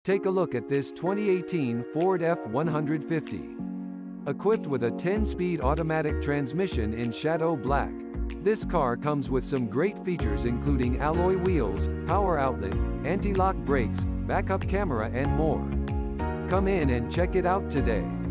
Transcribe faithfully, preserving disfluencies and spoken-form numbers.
Take a look at this twenty eighteen Ford F one fifty. Equipped with a ten-speed automatic transmission in Shadow Black, this car comes with some great features including alloy wheels, power outlet, anti-lock brakes, backup camera and more. Come in and check it out today.